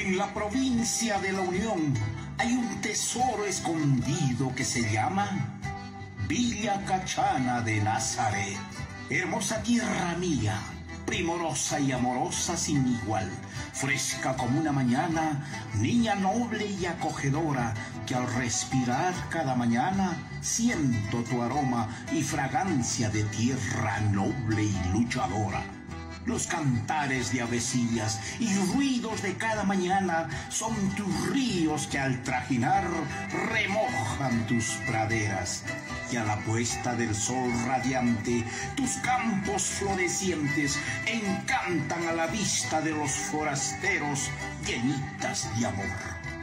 En la provincia de La Unión hay un tesoro escondido que se llama Villa Cachana de Nazaret. Hermosa tierra mía, primorosa y amorosa sin igual, fresca como una mañana, niña noble y acogedora, que al respirar cada mañana siento tu aroma y fragancia de tierra noble y luchadora. Los cantares de avecillas y ruidos de cada mañana son tus ríos que al trajinar remojan tus praderas. Y a la puesta del sol radiante, tus campos florecientes encantan a la vista de los forasteros llenitas de amor.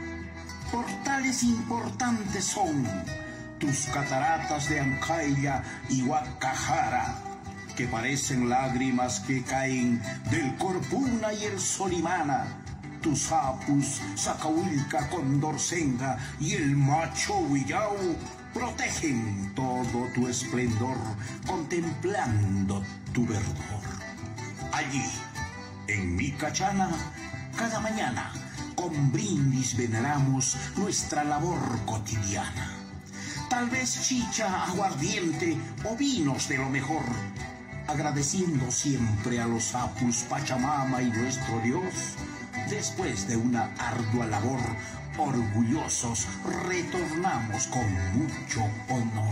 Portales importantes son tus cataratas de Ancailla y Guacajara, que parecen lágrimas que caen del Corpuna y el Solimana. Tus Apus, Zacahuilca, Condorcenga y el Macho Huillao protegen todo tu esplendor, contemplando tu verdor. Allí, en mi Cachana, cada mañana, con brindis veneramos nuestra labor cotidiana. Tal vez chicha, aguardiente o vinos de lo mejor, agradeciendo siempre a los Apus, Pachamama y nuestro Dios. Después de una ardua labor, orgullosos retornamos con mucho honor.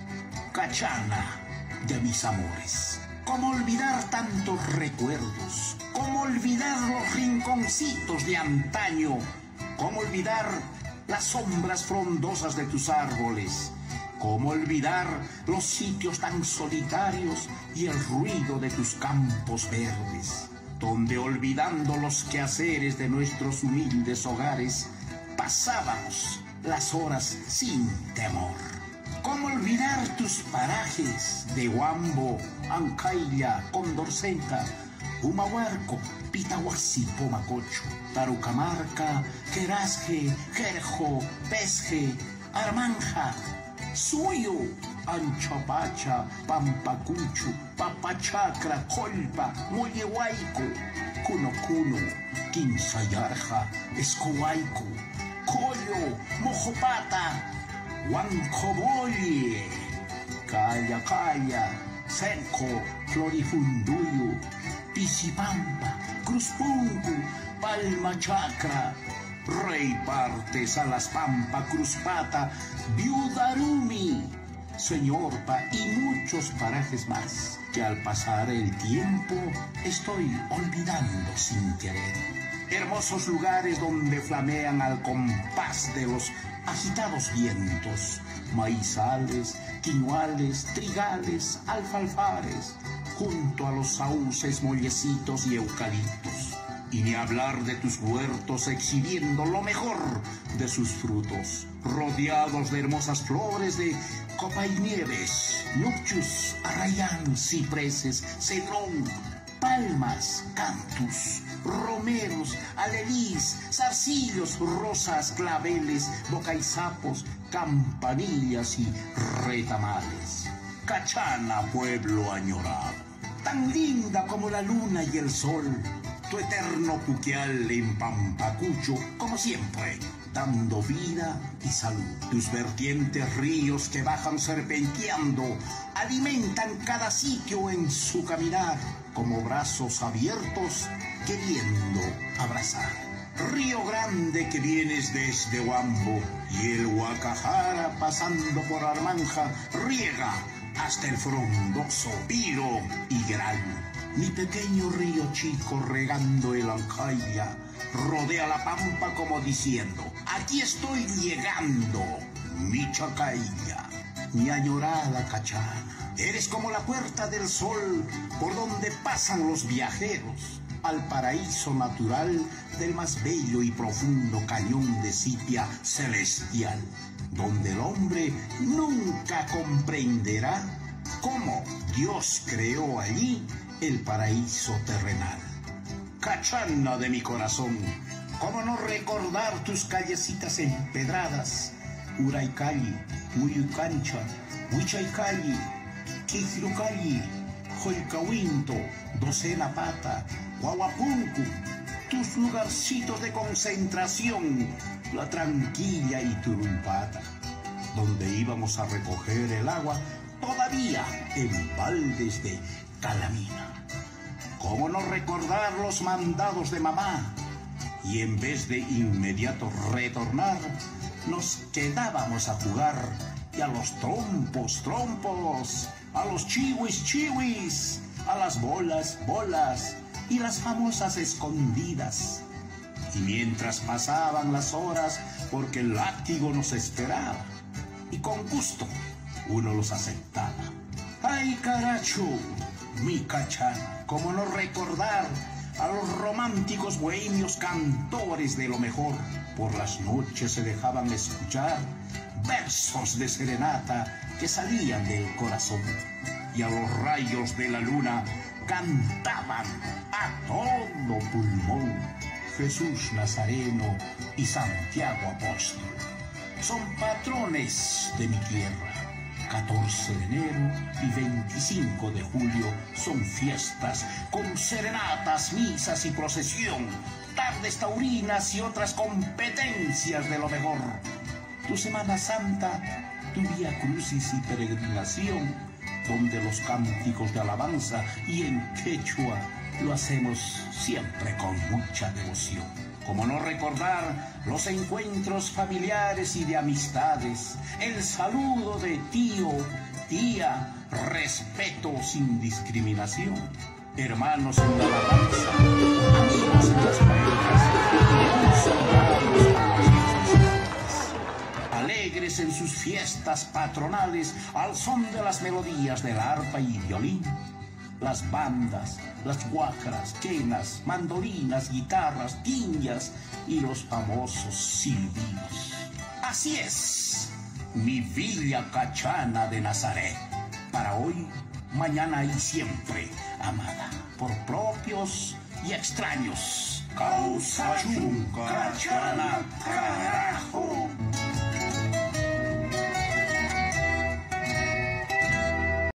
Cachana de mis amores, ¿cómo olvidar tantos recuerdos? ¿Cómo olvidar los rinconcitos de antaño? ¿Cómo olvidar las sombras frondosas de tus árboles? ¿Cómo olvidar los sitios tan solitarios y el ruido de tus campos verdes, donde olvidando los quehaceres de nuestros humildes hogares, pasábamos las horas sin temor? ¿Cómo olvidar tus parajes de Huambo, Ancailla, Condorcenga, Humahuarco, Pitahuasi, Pomacocho, Tarucamarca, Querasque, Jerjo, Pesje, Armanja, Suyo, Anchapacha, Pampacucho, Papachacra, Colpa, Mollehuaico, Cunocuno, Quinsayarja, Escohuaico, Collo, Mojopata, Huancobolle, Calla, Senco, Florifunduyo, Pisipampa, Cruzpuncu, Palma Chacra, Rey Partes, Alas Pampa, Cruzpata, Viudarumi, Señorpa y muchos parajes más que al pasar el tiempo estoy olvidando sin querer. Hermosos lugares donde flamean al compás de los agitados vientos, maizales, quinoales, trigales, alfalfares, junto a los sauces, mollecitos y eucaliptos. Y ni hablar de tus huertos exhibiendo lo mejor de sus frutos, rodeados de hermosas flores de copainieves, nupchus, arrayán, cipreses, cedrón, palmas, cantus, romeros, alelís, zarcillos, rosas, claveles, bocaizapos, campanillas y retamales. Cachana, pueblo añorado, tan linda como la luna y el sol, tu eterno puquial en Pampacucho, como siempre, dando vida y salud. Tus vertientes ríos que bajan serpenteando, alimentan cada sitio en su caminar, como brazos abiertos queriendo abrazar. Río Grande que vienes desde Huambo y el Guacajara pasando por Armanja, riega hasta el frondoso Piro y Gran. Mi pequeño río chico regando el Ancailla rodea la pampa como diciendo: aquí estoy llegando, mi Chacaya, mi añorada Cachana. Eres como la puerta del sol por donde pasan los viajeros al paraíso natural del más bello y profundo cañón de Sipia celestial, donde el hombre nunca comprenderá cómo Dios creó allí el paraíso terrenal. Cachana de mi corazón, ¿cómo no recordar tus callecitas empedradas? Uraicalli, Muyucancha, Huichaicalli, Quijlucalli, Joicahuinto, Docena Pata, Guaguapuncu, tus lugarcitos de concentración, la Tranquilla y Turumpata, donde íbamos a recoger el agua todavía en baldes de calamina. ¿Cómo no recordar los mandados de mamá? Y en vez de inmediato retornar, nos quedábamos a jugar y a los trompos, a los chiwis, a las bolas y las famosas escondidas. Y mientras pasaban las horas, porque el látigo nos esperaba, y con gusto uno los aceptaba. ¡Ay, caracho! Mi Cachana, ¿cómo no recordar a los románticos bohemios cantores de lo mejor? Por las noches se dejaban escuchar versos de serenata que salían del corazón, y a los rayos de la luna cantaban a todo pulmón Jesús Nazareno y Santiago Apóstol. Son patrones de mi tierra. 14 de enero y 25 de julio son fiestas con serenatas, misas y procesión, tardes taurinas y otras competencias de lo mejor. Tu Semana Santa, tu Vía Crucis y peregrinación, donde los cánticos de alabanza y en quechua lo hacemos siempre con mucha devoción. ¿Cómo no recordar los encuentros familiares y de amistades, el saludo de tío, tía, respeto sin discriminación, hermanos en la alabanza, amigos en las paellas, consagrados por las fiestas, alegres en sus fiestas patronales al son de las melodías del arpa y violín, las bandas, las guácaras, quenas, mandolinas, guitarras, tiñas y los famosos silbidos. Así es, mi Villa Cachana de Nazaret, para hoy, mañana y siempre, amada por propios y extraños. Causa Cachana, carajo.